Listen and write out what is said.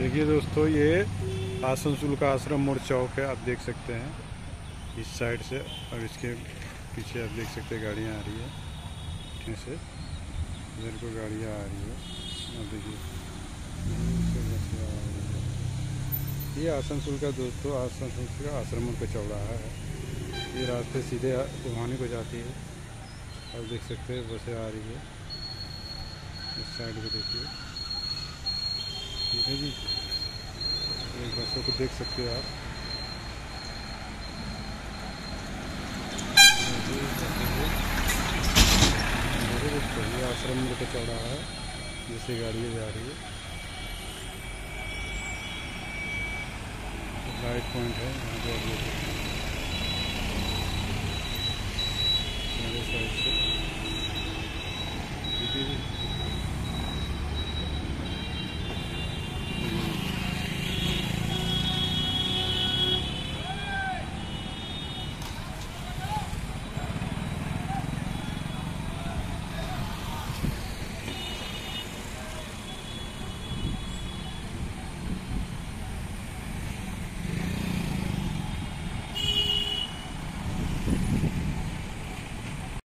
देखिए दोस्तों, ये आसनसोल का आश्रम मोड़ चौक है। आप देख सकते हैं इस साइड से, और इसके पीछे आप देख सकते हैं गाड़ियाँ आ रही है। ऐसे इधर को गाड़ियाँ आ रही है। आप देखिए ये आसनसोल का दोस्तों, आसनसोल का आश्रम मोड़ का चौराहा है। ये रास्ते सीधे टोहानी को जाती है। आप देख सकते हैं बसें आ रही है। इस साइड को देखिए, ठीक है जी। ये बसों को देख सकते हैं आप। ये आश्रम मोड़ का चौराहा है, जिससे गाड़ियाँ जा रही है। लाइट पॉइंट है यहाँ पे, आप देख सकते हैं साइड से, ठीक है जी।